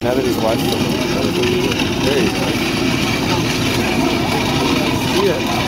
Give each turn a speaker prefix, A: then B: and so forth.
A: Now that he's watched them, there you go. Yeah.